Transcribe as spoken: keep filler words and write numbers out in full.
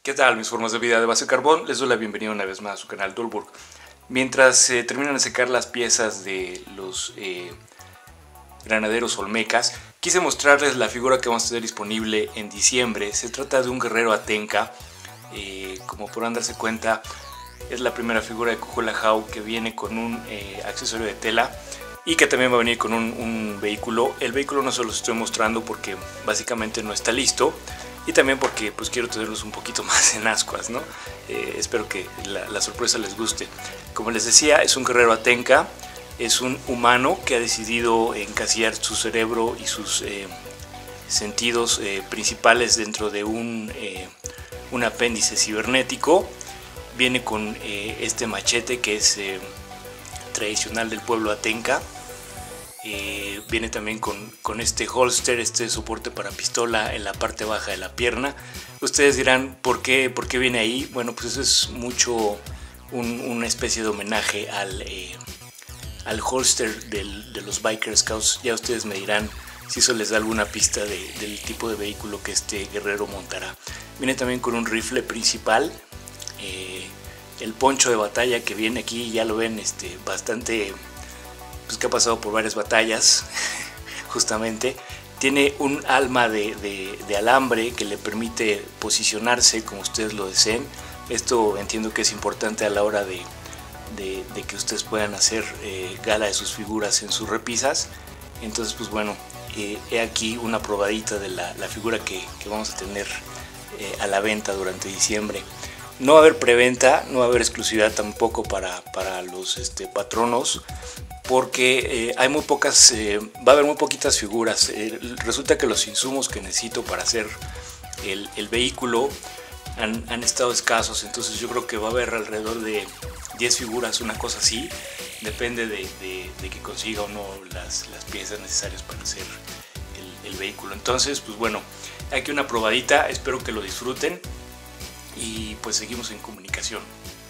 ¿Qué tal mis formas de vida de base carbón? Les doy la bienvenida una vez más a su canal Toolburg. Mientras eh, terminan de secar las piezas de los eh, granaderos olmecas, quise mostrarles la figura que vamos a tener disponible en diciembre. Se trata de un guerrero atenca. Eh, como podrán darse cuenta, es la primera figura de Cuculajau que viene con un eh, accesorio de tela y que también va a venir con un, un vehículo. El vehículo no se los estoy mostrando porque básicamente no está listo. Y también porque pues quiero tenerlos un poquito más en ascuas, ¿no? Eh, espero que la, la sorpresa les guste. Como les decía, es un guerrero atenca, es un humano que ha decidido encasillar su cerebro y sus eh, sentidos eh, principales dentro de un, eh, un apéndice cibernético. Viene con eh, este machete que es eh, tradicional del pueblo atenca. Eh, viene también con, con este holster, este soporte para pistola en la parte baja de la pierna. Ustedes dirán, ¿por qué, por qué viene ahí? Bueno, pues eso es mucho un, una especie de homenaje al, eh, al holster del, de los Biker Scouts. Ya ustedes me dirán si eso les da alguna pista de, del tipo de vehículo que este guerrero montará. Viene también con un rifle principal, eh, el poncho de batalla que viene aquí, ya lo ven, este, bastante... Pues que ha pasado por varias batallas, justamente. Tiene un alma de, de, de alambre que le permite posicionarse como ustedes lo deseen. Esto entiendo que es importante a la hora de, de, de que ustedes puedan hacer eh, gala de sus figuras en sus repisas. Entonces, pues bueno, eh, he aquí una probadita de la, la figura que, que vamos a tener eh, a la venta durante diciembre. No va a haber preventa, no va a haber exclusividad tampoco para, para los este, patronos, porque eh, hay muy pocas, eh, va a haber muy poquitas figuras. Eh, resulta que los insumos que necesito para hacer el, el vehículo han, han estado escasos, entonces yo creo que va a haber alrededor de diez figuras, una cosa así. Depende de, de, de que consiga o no las, las piezas necesarias para hacer el, el vehículo. Entonces, pues bueno, aquí una probadita, espero que lo disfruten y pues seguimos en comunicación.